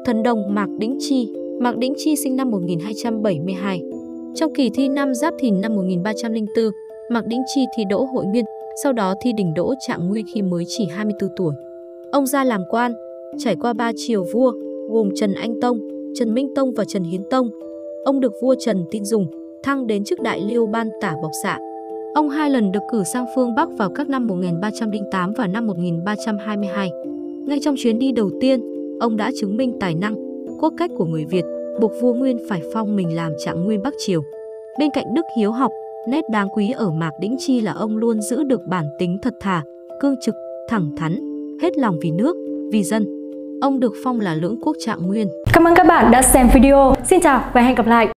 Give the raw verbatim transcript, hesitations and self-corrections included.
thần đồng Mạc Đĩnh Chi. Mạc Đĩnh Chi sinh năm một nghìn hai trăm bảy mươi hai. Trong kỳ thi năm Giáp Thìn năm một nghìn ba trăm lẻ bốn, Mạc Đĩnh Chi thi đỗ Hội Nguyên, sau đó thi đỉnh đỗ Trạng Nguyên khi mới chỉ hai mươi tư tuổi. Ông ra làm quan, trải qua ba triều vua, gồm Trần Anh Tông, Trần Minh Tông và Trần Hiến Tông. Ông được vua Trần tin dùng, thăng đến chức đại liêu ban tả bộc xạ. Ông hai lần được cử sang phương Bắc vào các năm một nghìn ba trăm lẻ tám và năm một nghìn ba trăm hai mươi hai. Ngay trong chuyến đi đầu tiên, ông đã chứng minh tài năng, cốt cách của người Việt, buộc vua Nguyên phải phong mình làm Trạng Nguyên Bắc Triều. Bên cạnh đức hiếu học, nét đáng quý ở Mạc Đĩnh Chi là ông luôn giữ được bản tính thật thà, cương trực, thẳng thắn, hết lòng vì nước, vì dân. Ông được phong là lưỡng quốc Trạng Nguyên. Cảm ơn các bạn đã xem video. Xin chào và hẹn gặp lại!